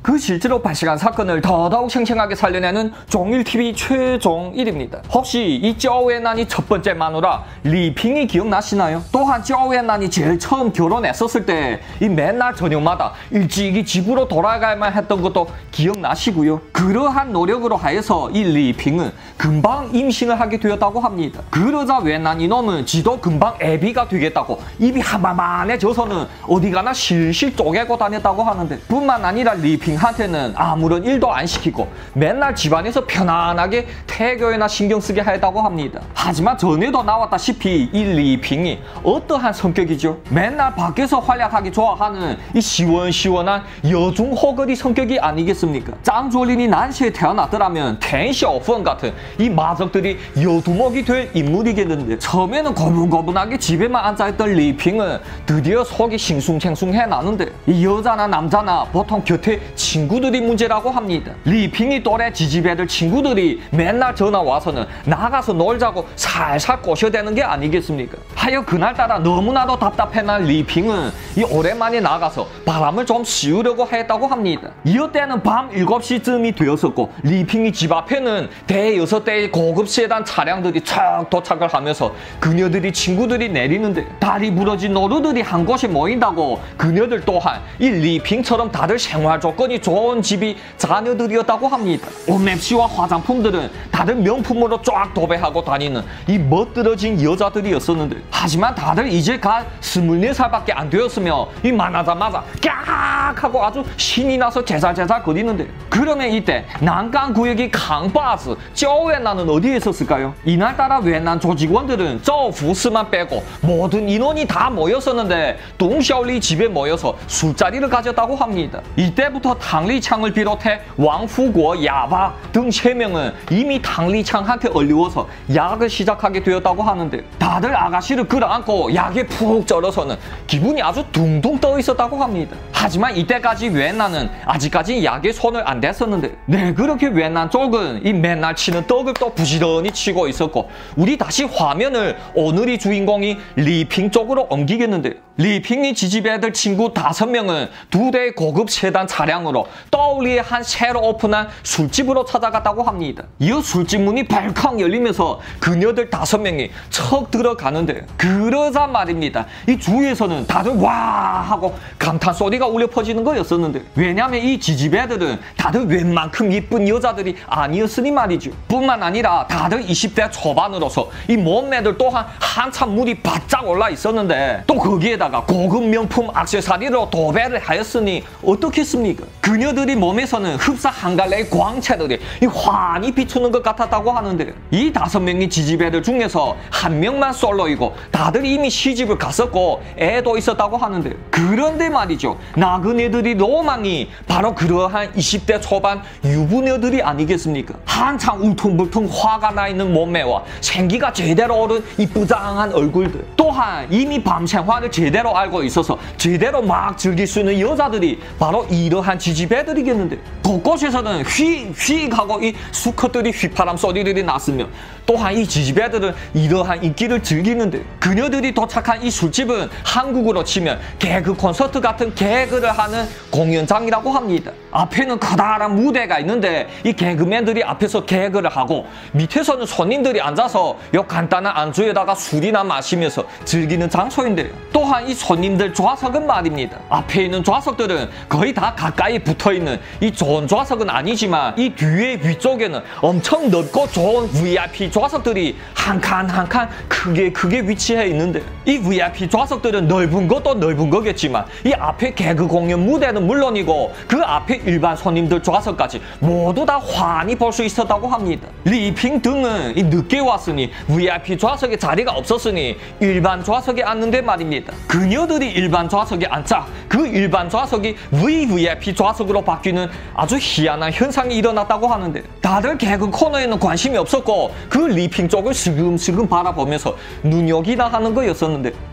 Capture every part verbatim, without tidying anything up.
그 실제로 발생한 사건을 더더욱 생생하게 살려내는 종일티비 최종일입니다. 혹시 이 쩌웨난이 첫 번째 마누라 리핑이 기억나시나요? 또한 쩌웨난이 제일 처음 결혼했었을 때 이 맨날 저녁마다 일찍이 집으로 돌아가야만 했던 것도 기억나시고요. 그러한 노력으로 하여서 이 리핑은 금방 임신을 하게 되었다고 합니다. 그러자 웬난 이놈은 지도 금방 애비가 되겠다고 입이 하마만해져서는 어디 가나 실실 쪼개고 다녔다고 하는데, 뿐만 아니라 리핑한테는 아무런 일도 안 시키고 맨날 집안에서 편안하게 태교에나 신경 쓰게 했다고 합니다. 하지만 전에도 나왔다시피 이 리핑이 어떠한 성격이죠? 맨날 밖에서 활약하기 좋아하는 이 시원시원한 여중 호거리 성격이 아니겠습니까? 짱졸린이 난시에 태어났더라면 텐시오펀 같은 이 마적들이 여두목이 될 인물이겠는데, 처음에는 고분고분하게 집에만 앉아있던 리핑은 드디어 속이 싱숭생숭해 나는데, 이 여자나 남자나 보통 곁에 친구들이 문제라고 합니다. 리핑이 또래 지지배들 친구들이 맨날 전화 와서는 나가서 놀자고 살살 꼬셔대는 게 아니겠습니까? 하여 그날따라 너무나도 답답해난 리핑은 이 오랜만에 나가서 바람을 좀 씌우려고 했다고 합니다. 이때는 밤 일곱 시쯤이 되었었고, 리핑이 집 앞에는 대여섯 대의 고급 세단 차량들이 촥 도착을 하면서 그녀들이 친구들이 내리는데, 다리 부러진 노루들이 한 곳에 모인다고 그녀들 또한 이 리핑처럼 다들 생활 조건이 좋은 집이 자녀들이었다고 합니다. 옷 맵시와 화장품들은 다들 명품으로 쫙 도배하고 다니는 이 멋들어진 여자들이었었는데, 하지만 다들 이제 갓 스물네 살밖에 안 되었으며 이 만나자마자 깍 하고 아주 신이 나서 제잘제잘 거리는데, 그러면 이때 난간 구역이 강바스 쩌웨난은 어디에 있었을까요? 이날따라 웬난 조직원들은 쩌푸스만 빼고 모든 인원이 다 모였었는데 동샤올리 집에 모여서 술자리를 가졌다고 합니다. 이때부터 탕리창을 비롯해 왕후고, 야바 등 세 명은 이미 탕리창한테 얼리워서 약을 시작하게 되었다고 하는데, 다들 아가씨를 끌어안고 약에 푹 쩔어서는 기분이 아주 둥둥 떠 있었다고 합니다. 하지만 이때까지 웬난은 아직까지 약에 손을 안 댔었는데, 네, 그렇게 웬난 쪽은 이 맨날 치는 떡을 또 부지런히 치고 있었고, 우리 다시 화면을 오늘의 주인공이 리핑 쪽으로 옮기겠는데, 리핑이 지지배들 친구 다섯 명은 두 대의 고급 세단 차량으로 떠올리에 한 새로 오픈한 술집으로 찾아갔다고 합니다. 이 술집 문이 발칵 열리면서 그녀들 다섯 명이 척 들어가는데, 그러자 말입니다. 이 주위에서는 다들 와 하고 감탄 소리가 울려 퍼지는 거였었는데, 왜냐하면 이 지지배들은 다들 웬만큼 이쁜 여자들이 아니었으니 말이죠. 뿐만 아니라 다들 이십 대 초반으로서 이 몸매들 또한 한참 물이 바짝 올라 있었는데, 또 거기에다가 고급 명품 액세서리로 도배를 하였으니 어떻겠습니까? 그녀들이 몸에서는 흡사 한 갈래의 광채들이 이 환히 비추는 것 같았다고 하는데, 이 다섯 명의 지지배들 중에서 한 명만 솔로이고 다들 이미 시집을 갔었고 애도 있었다고 하는데, 그런데 말이죠, 나그네들이 로망이 바로 그러한 이십 대 초반 유부녀들이 아니겠습니까? 한창 울퉁불퉁 화가 나 있는 몸매와 생기가 제대로 오른 이 부장한 얼굴들, 또한 이미 밤 생활을 제대로 알고 있어서 제대로 막 즐길 수 있는 여자들이 바로 이러한 지지배들이겠는데, 곳곳에서는 휙휙 하고 이 수컷들이 휘파람 소리들이 났으며, 또한 이 지지배들은 이러한 인기를 즐기는데, 그녀들이 도착한 이 술집은 한국으로 치면 개그 콘서트 같은 개그를 하는 공연장이라고 합니다. 앞에는 커다란 무대가 있는데 이 개그맨들이 앞에서 개그를 하고, 밑에서는 손님들이 앉아서 요 간단한 안주에다가 술이나 마시면서 즐기는 장소인데요. 또한 이 손님들 좌석은 말입니다, 앞에 있는 좌석들은 거의 다 가까이 붙어있는 이 좋은 좌석은 아니지만, 이 뒤에 위쪽에는 엄청 넓고 좋은 브이아이피 좌석들이 한 칸 한 칸 크게 크게 위치해 있는데, 이 브이아이피 좌석들은 넓은 것도 넓은 거겠지만 이 앞에 개그 공연 무대는 물론이고 그 앞에 일반 손님들 좌석까지 모두 다 환히 볼 수 있었다고 합니다. 리핑 등은 이 늦게 왔으니 브이아이피 좌석에 자리가 없었으니 일반 좌석에 앉는데 말입니다, 그녀들이 일반 좌석에 앉자 그 일반 좌석이 브이브이아이피 좌석으로 바뀌는 아주 희한한 현상이 일어났다고 하는데, 다들 개그 코너에는 관심이 없었고 그 리핑 쪽을 슬금슬금 바라보면서 눈여기나 하는 거였었는데,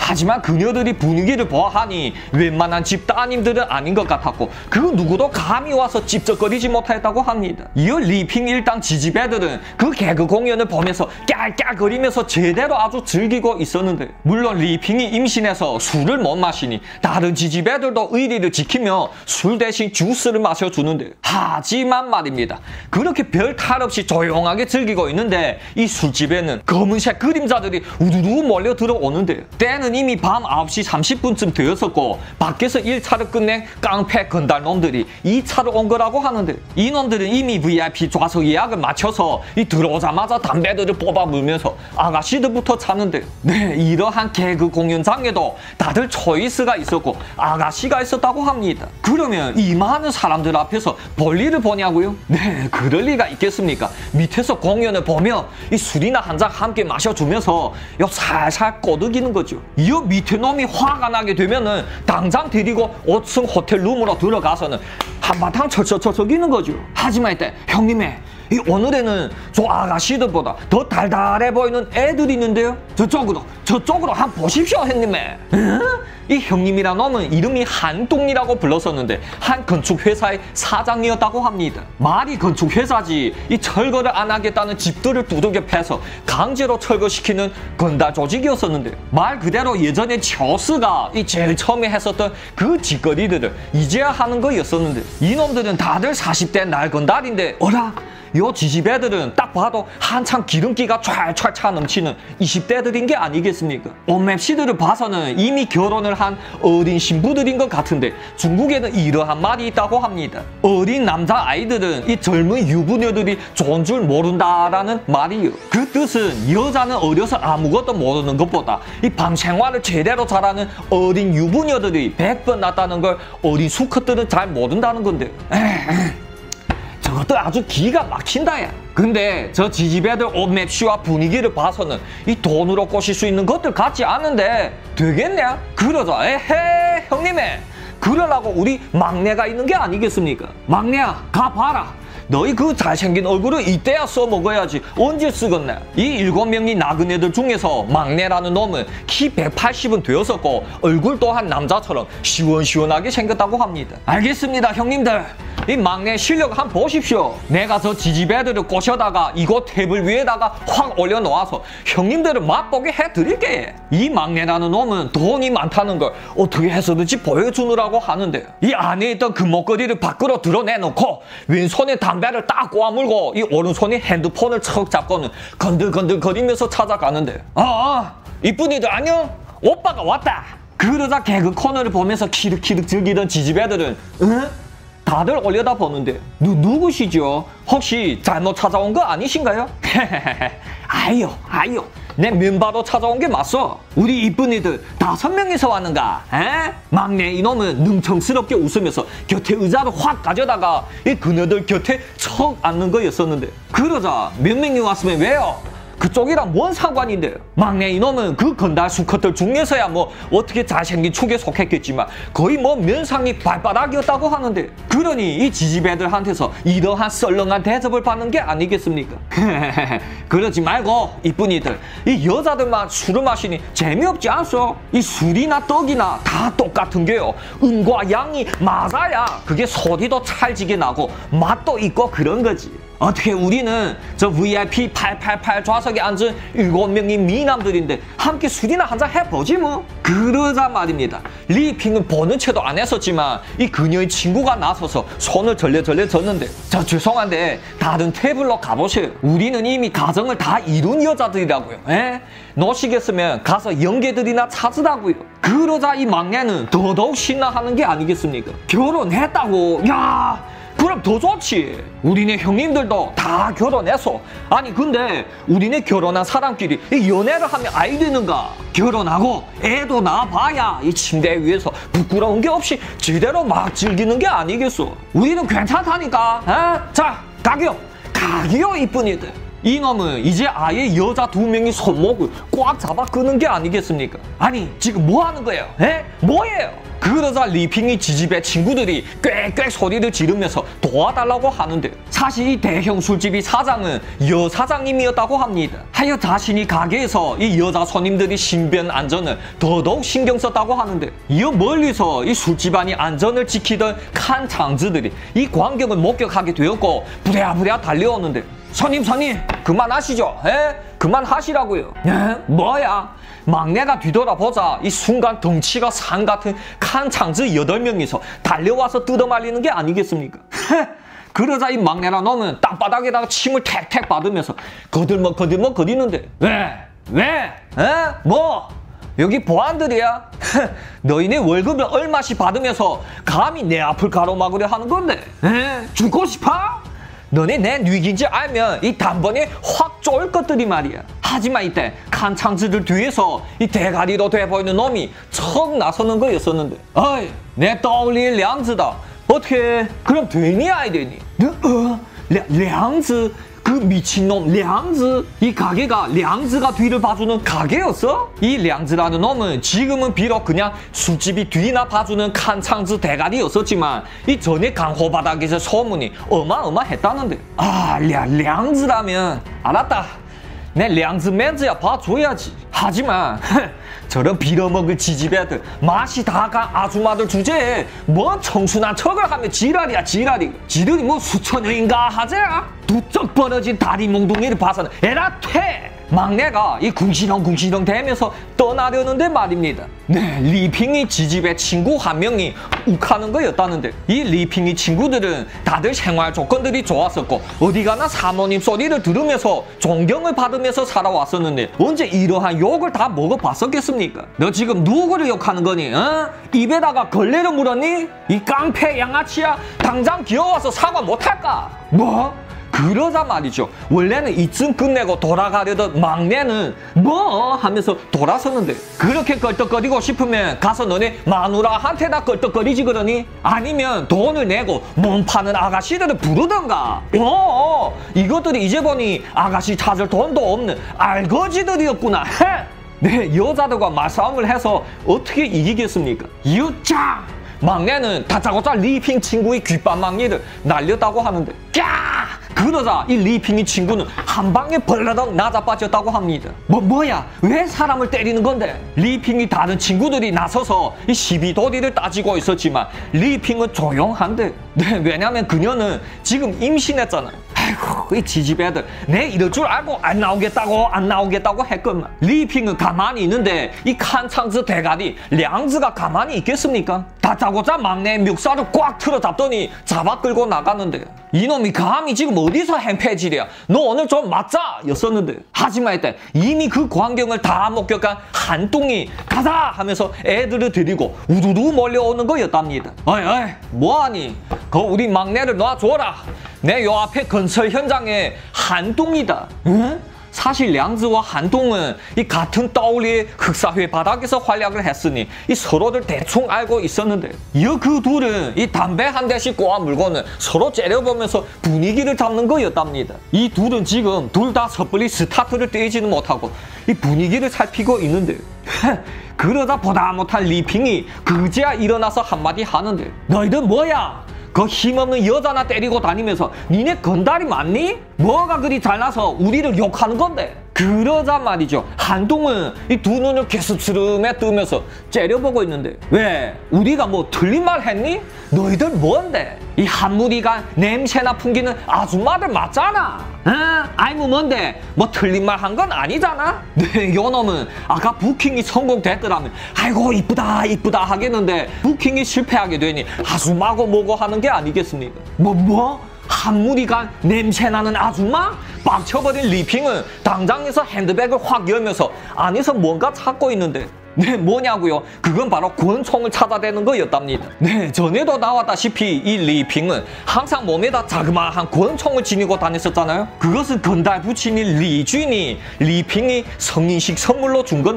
하지만 그녀들이 분위기를 보아하니 웬만한 집 따님들은 아닌 것 같았고 그 누구도 감히 와서 찝쩍거리지 못했다고 합니다. 이어 리핑 일당 지지배들은 그 개그 공연을 보면서 깔깔거리면서 제대로 아주 즐기고 있었는데, 물론 리핑이 임신해서 술을 못 마시니 다른 지지배들도 의리를 지키며 술 대신 주스를 마셔주는데, 하지만 말입니다. 그렇게 별 탈 없이 조용하게 즐기고 있는데 이 술집에는 검은색 그림자들이 우두두 몰려 들어오는데, 때는 이미 밤 아홉 시 삼십 분쯤 되었었고 밖에서 일 차를 끝낸 깡패 건달놈들이 이 차로 온 거라고 하는데, 이놈들은 이미 브이아이피 좌석 예약을 마쳐서 이 들어오자마자 담배들을 뽑아 물면서 아가씨들부터 찾는데, 네, 이러한 개그 공연장에도 다들 초이스가 있었고 아가씨가 있었다고 합니다. 그러면 이 많은 사람들 앞에서 볼일을 보냐고요? 네, 그럴 리가 있겠습니까? 밑에서 공연을 보며 이 술이나 한 잔 함께 마셔주면서 요 살살 꼬드기는 거죠. 이어 밑에 놈이 화가 나게 되면은 당장 데리고 오 층 호텔 룸으로 들어가서는 한바탕 철철철썩이는 거죠. 하지만 이때 형님의 이 오늘에는 저 아가씨들보다 더 달달해 보이는 애들이 있는데요. 저쪽으로 저쪽으로 한번 보십시오 형님의. 응? 이 형님이란 놈은 이름이 한동이라고 불렀었는데 한 건축회사의 사장이었다고 합니다. 말이 건축회사지 이 철거를 안 하겠다는 집들을 두들겨 패서 강제로 철거시키는 건달 조직이었었는데, 말 그대로 예전에 처스가 이 제일 처음에 했었던 그 짓거리들을 이제야 하는 거였었는데, 이놈들은 다들 사십 대 날 건달인데 어라? 요 지지배들은 딱 봐도 한창 기름기가 촤촤 차 넘치는 이십 대들인 게 아니겠습니까? 온맵시들을 봐서는 이미 결혼을 한 어린 신부들인 것 같은데, 중국에는 이러한 말이 있다고 합니다. 어린 남자 아이들은 이 젊은 유부녀들이 좋은 줄 모른다라는 말이요. 그 뜻은 여자는 어려서 아무것도 모르는 것보다 이 밤 생활을 제대로 잘하는 어린 유부녀들이 백 번 낫다는 걸 어린 수컷들은 잘 모른다는 건데. 에이. 저것도 아주 기가 막힌다 야. 근데 저 지지배들 옷맵시와 분위기를 봐서는 이 돈으로 꼬실 수 있는 것들 같지 않은데 되겠냐? 그러자 에헤 형님의 그러라고 우리 막내가 있는 게 아니겠습니까? 막내야 가봐라. 너희 그 잘생긴 얼굴을 이때야 써먹어야지 언제 쓰겠네. 이 일곱 명이 나그네들 중에서 막내라는 놈은 키 백팔십은 되었었고 얼굴 또한 남자처럼 시원시원하게 생겼다고 합니다. 알겠습니다 형님들. 이 막내 실력 한번 보십시오. 내가 저 지지배들을 꼬셔다가 이곳 테이블 위에다가 확 올려놓아서 형님들을 맛보게 해드릴게. 이 막내라는 놈은 돈이 많다는 걸 어떻게 해서든지 보여주느라고 하는데, 이 안에 있던 금목걸이를 밖으로 드러내놓고 왼손에 담배를 딱 꼬아물고 이 오른손이 핸드폰을 척 잡고는 건들건들 거리면서 찾아가는데, 아, 아 이쁜이들 안녕? 오빠가 왔다. 그러자 개그 코너를 보면서 키득키득 즐기던 지지배들은 응? 다들 올려다 보는데 누, 누구시죠? 혹시 잘못 찾아온 거 아니신가요? 아유 아유 내 멤버로 찾아온 게 맞소. 우리 이쁜이들 다섯 명이서 왔는가? 에? 막내 이놈은 능청스럽게 웃으면서 곁에 의자를 확 가져다가 이 그녀들 곁에 척 앉는 거였었는데, 그러자 몇 명이 왔으면 왜요? 그쪽이랑 뭔 상관인데. 막내 이놈은 그 건달 수컷들 중에서야 뭐 어떻게 잘생긴 축에 속했겠지만 거의 뭐 면상이 발바닥이었다고 하는데, 그러니 이 지지배들한테서 이러한 썰렁한 대접을 받는 게 아니겠습니까? 그러지 말고 이쁜이들 이 여자들만 술을 마시니 재미없지 않소? 이 술이나 떡이나 다 똑같은 게요, 음과 양이 맞아야 그게 소리도 찰지게 나고 맛도 있고 그런 거지. 어떻게 우리는 저 브이아이피 팔팔팔 좌석에 앉은 일곱 명의 미남들인데 함께 술이나 한잔 해보지 뭐. 그러자 말입니다. 리핑은 보는 채도 안 했었지만 이 그녀의 친구가 나서서 손을 절레절레 졌는데, 저 죄송한데 다른 테이블로 가보세요. 우리는 이미 가정을 다 이룬 여자들이라고요. 에? 노시겠으면 가서 영계들이나 찾으라고요. 그러자 이 막내는 더더욱 신나하는 게 아니겠습니까? 결혼했다고? 야, 그럼 더 좋지. 우리네 형님들도 다 결혼했어. 아니 근데 우리네 결혼한 사람끼리 연애를 하면 아이 되는가? 결혼하고 애도 낳아봐야 이 침대 위에서 부끄러운 게 없이 제대로 막 즐기는 게 아니겠어. 우리는 괜찮다니까. 에? 자 가기요 가기요 이쁜이들. 이놈은 이제 아예 여자 두 명이 손목을 꽉 잡아 끄는 게 아니겠습니까? 아니 지금 뭐 하는 거예요? 에? 뭐예요? 그러자 리핑이 지집의 친구들이 꽥꽥 소리를 지르면서 도와달라고 하는데 사실 이 대형 술집이 사장은 여 사장님이었다고 합니다. 하여 자신이 가게에서 이 여자 손님들이 신변 안전을 더더욱 신경 썼다고 하는데 이어 멀리서 이 술집 안이 안전을 지키던 칸 장즈들이 이 광경을 목격하게 되었고 부랴부랴 달려오는데 손님 손님 그만하시죠. 에? 그만하시라고요. 에? 뭐야? 막내가 뒤돌아보자 이 순간 덩치가 산 같은 칸 창즈 여덟 명이서 달려와서 뜯어말리는 게 아니겠습니까? 그러자 이 막내란 놈은 땅바닥에다가 침을 택택 받으면서 거들먹 거들먹 거리는데 왜? 왜? 에? 뭐? 여기 보안들이야? 너희네 월급을 얼마씩 받으면서 감히 내 앞을 가로막으려 하는 건데 에? 죽고 싶어? 너네 내 뉘긴지 알면 이 단번에 확 쫄 것들이 말이야. 하지만 이때 칸창즈들 뒤에서 이 대가리로 돼 보이는 놈이 척 나서는 거였었는데 어이 내 떠올릴 량즈다. 어떻게 그럼 되니 아이 되니? 어? 량즈? 그 미친놈 량즈? 이 가게가 량즈가 뒤를 봐주는 가게였어? 이 량즈라는 놈은 지금은 비록 그냥 술집이 뒤나 봐주는 칸창즈 대가리였었지만 이 전에 강호바닥에서 소문이 어마어마했다는데 아 량, 량즈라면 알았다 내 량즈 맨즈야 봐줘야지. 하지만 저런 빌어먹을 지지배들 맛이 다 간 아줌마들 주제에 뭔 청순한 척을 하면 지랄이야 지랄이. 지들이 뭐 수천여인가 하자? 두쩍 벌어진 다리 몽둥이를 봐서는 에라 퇴! 막내가 이 궁시렁궁시렁 대면서 떠나려는데 말입니다. 네, 리핑이 지집의 친구 한 명이 욱하는 거였다는데 이 리핑이 친구들은 다들 생활 조건들이 좋았었고 어디 가나 사모님 소리를 들으면서 존경을 받으면서 살아왔었는데 언제 이러한 욕을 다 먹어봤었겠습니까? 너 지금 누구를 욕하는 거니? 어? 입에다가 걸레를 물었니? 이 깡패 양아치야 당장 기어와서 사과 못할까? 뭐? 그러자 말이죠. 원래는 이쯤 끝내고 돌아가려던 막내는 뭐 하면서 돌아섰는데 그렇게 껄떡거리고 싶으면 가서 너네 마누라한테나 껄떡거리지 그러니? 아니면 돈을 내고 몸 파는 아가씨들을 부르던가. 어, 이것들이 이제 보니 아가씨 찾을 돈도 없는 알거지들이었구나. 네, 여자들과 말싸움을 해서 어떻게 이기겠습니까? 유짱! 막내는 다짜고짜 리핑 친구의 귓밤망이를 날렸다고 하는데 까! 그러자 이 리핑이 친구는 한 방에 벌러덩 나자빠졌다고 합니다. 뭐 뭐야? 왜 사람을 때리는 건데? 리핑이 다른 친구들이 나서서 이 시비도리를 따지고 있었지만 리핑은 조용한데 네, 왜냐면 그녀는 지금 임신했잖아요. 아이고 이 지지배들 내 이럴 줄 알고 안 나오겠다고 안 나오겠다고 했건만 리핑은 가만히 있는데 이 칸창즈 대가리 량즈가 가만히 있겠습니까? 다짜고짜 막내 멱살을 꽉 틀어잡더니 잡아 끌고 나가는데 이놈이 감히 지금 어디서 행패질이야? 너 오늘 좀 맞자! 였었는데 하지만 이때 이미 그 광경을 다 목격한 한뚱이 가자! 하면서 애들을 데리고 우두두 몰려오는 거였답니다. 어이 어이 뭐하니? 그 우리 막내를 놔줘라. 내 요 앞에 건설 현장에 한뚱이다. 응? 사실 량즈와 한동은 이 같은 떠올리의 흑사회 바닥에서 활약을 했으니 이 서로들 대충 알고 있었는데 이어 그 둘은 이 담배 한 대씩 꼬아 물고는 서로 째려보면서 분위기를 잡는 거였답니다. 이 둘은 지금 둘 다 섣불리 스타트를 떼지는 못하고 이 분위기를 살피고 있는데 그러다 보다 못한 리핑이 그제야 일어나서 한마디 하는데 너희들 뭐야? 그 힘없는 여자나 때리고 다니면서 니네 건달이 맞니? 뭐가 그리 잘나서 우리를 욕하는 건데? 그러자 말이죠. 한동은 이 두 눈을 개습스름해 뜨면서 째려보고 있는데 왜? 우리가 뭐 틀린 말 했니? 너희들 뭔데? 이 한무리가 냄새나 풍기는 아줌마들 맞잖아. 어? 아이 뭐 뭔데? 뭐 틀린 말 한 건 아니잖아? 네, 요놈은 아까 부킹이 성공됐더라면 아이고 이쁘다 이쁘다 하겠는데 부킹이 실패하게 되니 아줌마고 뭐고 하는 게 아니겠습니까? 뭐 뭐? 한무리가 냄새나는 아줌마? 빡쳐버린 리핑은 당장에서 핸드백을 확 열면서 안에서 뭔가 찾고 있는데 네 뭐냐고요? 그건 바로 권총을 찾아대는 거였답니다. 네 전에도 나왔다시피 이 리핑은 항상 몸에다 자그마한 권총을 지니고 다녔었잖아요. 그것은 건달 부친인 리쥔이 리핑이 성인식 선물로 준 건데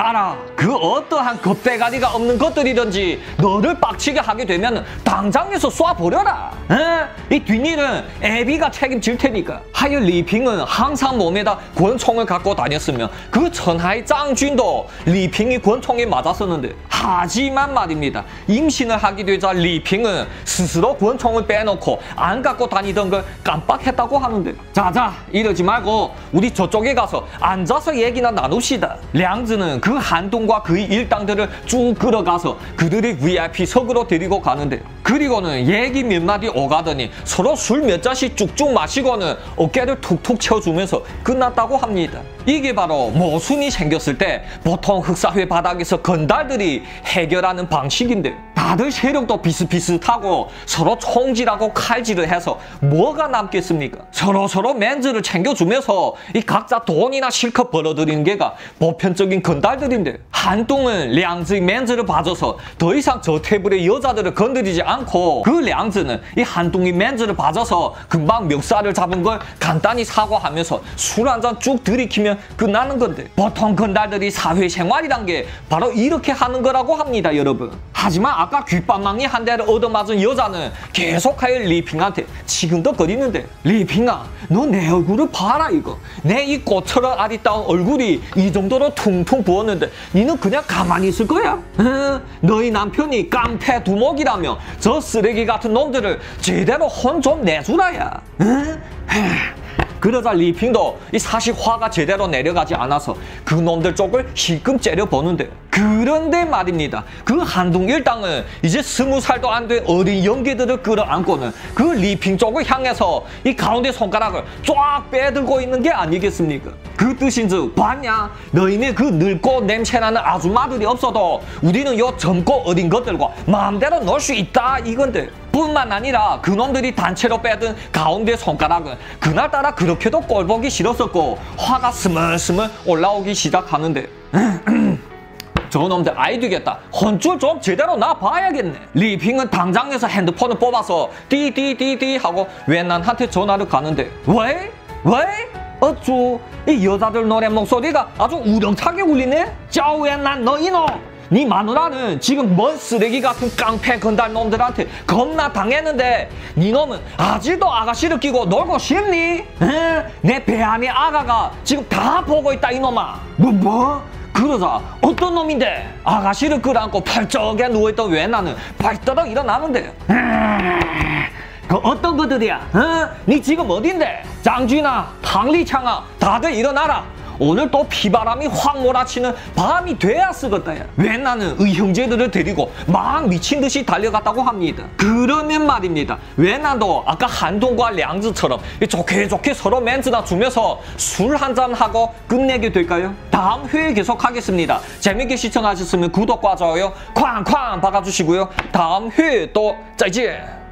따라 그 어떠한 겁대가리가 없는 것들이든지 너를 빡치게 하게 되면 당장에서 쏴버려라. 에? 이 뒷일은 애비가 책임질 테니까. 하여 리핑은 항상 몸에다 권총을 갖고 다녔으며 그 천하의 짱쥔도 리핑이 권총에 맞았었는데, 하지만 말입니다. 임신을 하게 되자 리핑은 스스로 권총을 빼놓고 안 갖고 다니던 걸 깜빡했다고 하는데, 자자 이러지 말고 우리 저쪽에 가서 앉아서 얘기나 나눕시다. 량즈는 그 한동과 그의 일당들을 쭉 끌어가서 그들의 브이아이피석으로 데리고 가는데, 그리고는 얘기 몇 마디 오가더니 서로 술 몇 잔씩 쭉쭉 마시고는 어깨를 툭툭 쳐주면서 끝났다고 합니다. 이게 바로 모순이 생겼을 때 보통 흑사회 바닥에서 건달들이 해결하는 방식인데, 다들 세력도 비슷비슷하고 서로 총질하고 칼질을 해서 뭐가 남겠습니까? 서로서로 맨즈를 챙겨주면서 이 각자 돈이나 실컷 벌어들이는 게가 보편적인 건달들인데, 한동은 량즈의 맨즈를 봐줘서 더 이상 저 테이블의 여자들을 건드리지 않고, 그 량즈는 이 한동의 맨즈를 봐줘서 금방 멱살을 잡은 걸 간단히 사과하면서 술 한 잔 쭉 들이키면 끝나는 건데, 보통 건달들이 사회생활이란 게 바로 이렇게 하는 거라고 합니다, 여러분. 하지만 아까 귓방망이 한 대를 얻어맞은 여자는 계속하여 리핑한테 지금덕거리는데, 리핑아 너 내 얼굴을 봐라. 이거 내 이 꽃처럼 아리따운 얼굴이 이 정도로 퉁퉁 부었는데 니는 그냥 가만히 있을 거야? 에? 너희 남편이 깡패 두목이라며 저 쓰레기 같은 놈들을 제대로 혼 좀 내주라야. 그러자 리핑도 이 사실 화가 제대로 내려가지 않아서 그 놈들 쪽을 실금 째려보는데, 그런데 말입니다. 그 한동 일당은 이제 스무 살도 안 된 어린 연기들을 끌어안고는 그 리핑 쪽을 향해서 이 가운데 손가락을 쫙 빼들고 있는 게 아니겠습니까? 그 뜻인즉 봤냐? 너희네 그 늙고 냄새나는 아줌마들이 없어도 우리는 요 젊고 어린 것들과 마음대로 놀 수 있다 이건데, 뿐만 아니라 그놈들이 단체로 빼든 가운데 손가락은 그날따라 그렇게도 꼴보기 싫었었고 화가 스멀스멀 올라오기 시작하는데, 저놈들 아이 되겠다. 혼줄 좀 제대로 놔봐야겠네. 리핑은 당장에서 핸드폰을 뽑아서 띠띠띠띠 하고 웬난한테 전화를 가는데, 왜? 왜? 어쭈 이 여자들 노래 목소리가 아주 우렁차게 울리네? 짜웬난 너 이놈! 네 마누라는 지금 뭔 쓰레기 같은 깡패 건달 놈들한테 겁나 당했는데 네 놈은 아직도 아가씨를 끼고 놀고 싶니? 에? 내 배 안에 아가가 지금 다 보고 있다 이놈아. 뭐 뭐? 그러자 어떤 놈인데? 아가씨를 끌어안고 팔쩍에 누워있던 웬나는 발떠덕 일어나는데, 그 어떤 것들이야? 어? 니 지금 어딘데? 장쥐나 탕리창아 다들 일어나라. 오늘 또 비바람이 확 몰아치는 밤이 돼야 쓰겄다. 웬나는 의 형제들을 데리고 막 미친 듯이 달려갔다고 합니다. 그러면 말입니다. 웬나도 아까 한동과 량즈처럼 좋게 좋게 서로 멘트나 주면서 술 한잔 하고 끝내게 될까요? 다음 회에 계속하겠습니다. 재밌게 시청하셨으면 구독과 좋아요 쾅쾅 박아주시고요. 다음 회에 또 짜이지.